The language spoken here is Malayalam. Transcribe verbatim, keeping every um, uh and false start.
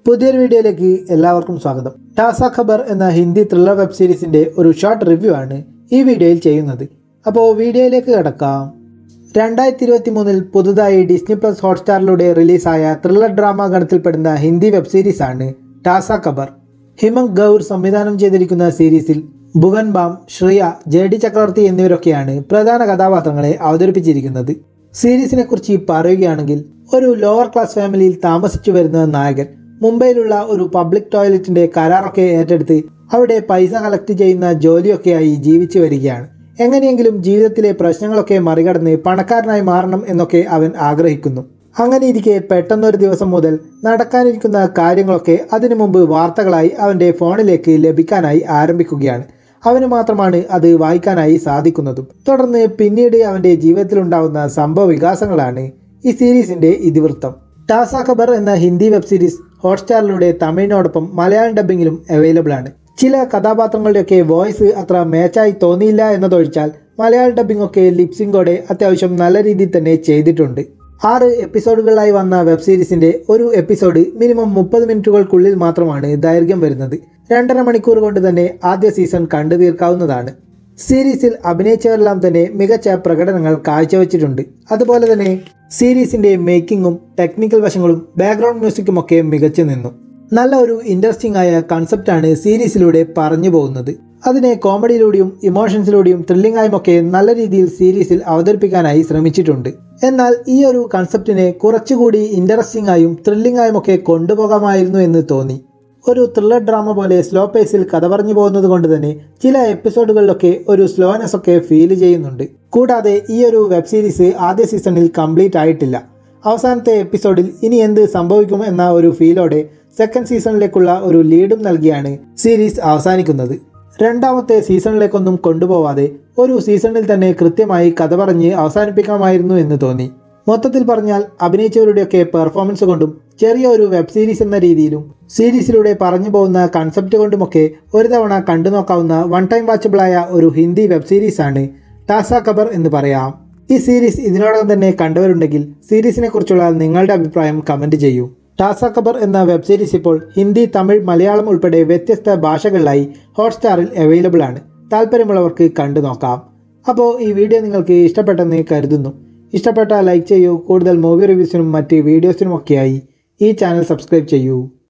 പുതിയൊരു വീഡിയോയിലേക്ക് എല്ലാവർക്കും സ്വാഗതം. ടാസ ഖബർ എന്ന ഹിന്ദി ത്രില്ലർ വെബ് സീരീസിൻ്റെ ഒരു ഷോർട്ട് റിവ്യൂ ആണ് ഈ വീഡിയോയിൽ ചെയ്യുന്നത്. അപ്പോൾ വീഡിയോയിലേക്ക് കിടക്കാം. രണ്ടായിരത്തി ഇരുപത്തി മൂന്നിൽ പുതുതായി ഡിസ്നി പ്ലസ് ഹോട്ട്സ്റ്റാറിലൂടെ റിലീസായ ത്രില്ലർ ഡ്രാമ ഗണത്തിൽപ്പെടുന്ന ഹിന്ദി വെബ് സീരീസാണ് ടാസ ഖബർ. ഹിമന്ത് ഗൗർ സംവിധാനം ചെയ്തിരിക്കുന്ന സീരീസിൽ ഭുവൻ ബാം, ശ്രിയ, ജെ ഡി ചക്രവർത്തി എന്നിവരൊക്കെയാണ് പ്രധാന കഥാപാത്രങ്ങളെ അവതരിപ്പിച്ചിരിക്കുന്നത്. സീരീസിനെ കുറിച്ച് പറയുകയാണെങ്കിൽ, ഒരു ലോവർ ക്ലാസ് ഫാമിലിയിൽ താമസിച്ചു വരുന്ന നായകൻ മുംബൈയിലുള്ള ഒരു പബ്ലിക് ടോയ്ലറ്റിന്റെ കരാറൊക്കെ ഏറ്റെടുത്ത് അവിടെ പൈസ കളക്ട് ചെയ്യുന്ന ജോലിയൊക്കെയായി ജീവിച്ചു വരികയാണ്. എങ്ങനെയെങ്കിലും ജീവിതത്തിലെ പ്രശ്നങ്ങളൊക്കെ മറികടന്ന് പണക്കാരനായി മാറണം എന്നൊക്കെ അവൻ ആഗ്രഹിക്കുന്നു. അങ്ങനെ ഇരിക്കെ പെട്ടെന്നൊരു ദിവസം മുതൽ നടക്കാനിരിക്കുന്ന കാര്യങ്ങളൊക്കെ അതിനു മുമ്പ് വാർത്തകളായി അവൻ്റെ ഫോണിലേക്ക് ലഭിക്കാനായി ആരംഭിക്കുകയാണ്. അവന് മാത്രമാണ് അത് വായിക്കാനായി സാധിക്കുന്നതും. തുടർന്ന് പിന്നീട് അവൻ്റെ ജീവിതത്തിലുണ്ടാകുന്ന സംഭവ വികാസങ്ങളാണ് ഈ സീരീസിൻ്റെ ഇതിവൃത്തം. ടാസ ഖബർ എന്ന ഹിന്ദി വെബ് സീരീസ് ഹോട്ട്സ്റ്റാറിലൂടെ തമിഴിനോടൊപ്പം മലയാളം ഡബ്ബിങ്ങിലും അവൈലബിൾ ആണ്. ചില കഥാപാത്രങ്ങളുടെയൊക്കെ വോയിസ് അത്ര മാച്ചായി തോന്നിയില്ല എന്നതൊഴിച്ചാൽ മലയാളം ഡബ്ബിംഗ് ഒക്കെ ലിപ്സിംഗോടെ അത്യാവശ്യം നല്ല രീതിയിൽ തന്നെ ചെയ്തിട്ടുണ്ട്. ആറ് എപ്പിസോഡുകളായി വന്ന വെബ് സീരീസിൻ്റെ ഒരു എപ്പിസോഡ് മിനിമം മുപ്പത് മിനിറ്റുകൾക്കുള്ളിൽ മാത്രമാണ് ദൈർഘ്യം വരുന്നത്. രണ്ടര മണിക്കൂർ കൊണ്ട് തന്നെ ആദ്യ സീസൺ കണ്ടു തീർക്കാവുന്നതാണ്. സീരീസിൽ അഭിനയിച്ചവരെല്ലാം തന്നെ മികച്ച പ്രകടനങ്ങൾ കാഴ്ചവെച്ചിട്ടുണ്ട്. അതുപോലെ തന്നെ സീരീസിൻ്റെ മേക്കിങ്ങും ടെക്നിക്കൽ വശങ്ങളും ബാക്ക്ഗ്രൗണ്ട് മ്യൂസിക്കും ഒക്കെ മികച്ചു നിന്നു. നല്ല ഒരു ഇൻട്രസ്റ്റിംഗ് ആയ കൺസെപ്റ്റാണ് സീരീസിലൂടെ പറഞ്ഞു പോകുന്നത്. അതിനെ കോമഡിയിലൂടെയും ഇമോഷൻസിലൂടെയും ത്രില്ലിംഗ് ആയും ഒക്കെ നല്ല രീതിയിൽ സീരീസിൽ അവതരിപ്പിക്കാനായി ശ്രമിച്ചിട്ടുണ്ട്. എന്നാൽ ഈ ഒരു കൺസെപ്റ്റിനെ കുറച്ചുകൂടി ഇൻട്രസ്റ്റിംഗ് ആയും ത്രില്ലിംഗ് ആയും ഒക്കെ കൊണ്ടുപോകാമായിരുന്നു എന്ന് തോന്നി. ഒരു ത്രില്ലർ ഡ്രാമ പോലെ സ്ലോ പേസിൽ കഥ പറഞ്ഞു പോകുന്നത് കൊണ്ട് തന്നെ ചില എപ്പിസോഡുകളിലൊക്കെ ഒരു സ്ലോനെസ് ഒക്കെ ഫീൽ ചെയ്യുന്നുണ്ട്. കൂടാതെ ഈ ഒരു വെബ് സീരീസ് ആദ്യ സീസണിൽ കംപ്ലീറ്റ് ആയിട്ടില്ല. അവസാനത്തെ എപ്പിസോഡിൽ ഇനി എന്ത് സംഭവിക്കും എന്ന ഒരു ഫീലോടെ സെക്കൻഡ് സീസണിലേക്കുള്ള ഒരു ലീഡും നൽകിയാണ് സീരീസ് അവസാനിക്കുന്നത്. രണ്ടാമത്തെ സീസണിലേക്കൊന്നും കൊണ്ടുപോവാതെ ഒരു സീസണിൽ തന്നെ കൃത്യമായി കഥ പറഞ്ഞ് അവസാനിപ്പിക്കാമായിരുന്നു എന്ന് തോന്നി. മൊത്തത്തിൽ പറഞ്ഞാൽ അഭിനയിച്ചവരുടെയൊക്കെ പെർഫോമൻസ് കൊണ്ടും ചെറിയ ഒരു വെബ് സീരീസ് എന്ന രീതിയിലും സീരീസിലൂടെ പറഞ്ഞു പോകുന്ന കൺസെപ്റ്റ് കൊണ്ടുമൊക്കെ ഒരു തവണ കണ്ടു നോക്കാവുന്ന വൺ ടൈം വാച്ചബിളായ ഒരു ഹിന്ദി വെബ് സീരീസാണ് ടാസ ഖബർ എന്ന് പറയാം. ഈ സീരീസ് ഇതിനോടകം തന്നെ കണ്ടവരുണ്ടെങ്കിൽ സീരീസിനെ കുറിച്ചുള്ള നിങ്ങളുടെ അഭിപ്രായം കമൻറ്റ് ചെയ്യൂ. ടാസ ഖബർ എന്ന വെബ് സീരീസ് ഇപ്പോൾ ഹിന്ദി, തമിഴ്, മലയാളം ഉൾപ്പെടെ വ്യത്യസ്ത ഭാഷകളിലായി ഹോട്ട്സ്റ്റാറിൽ അവൈലബിൾ ആണ്. താല്പര്യമുള്ളവർക്ക് കണ്ടു നോക്കാം. അപ്പോൾ ഈ വീഡിയോ നിങ്ങൾക്ക് ഇഷ്ടപ്പെട്ടെന്ന് കരുതുന്നു. ഇഷ്ടപ്പെട്ടാൽ ലൈക്ക് ചെയ്യൂ. കൂടുതൽ മൂവി റിവ്യൂസിനും മറ്റ് വീഡിയോസിനുമൊക്കെയായി ഈ ചാനൽ സബ്സ്ക്രൈബ് ചെയ്യൂ.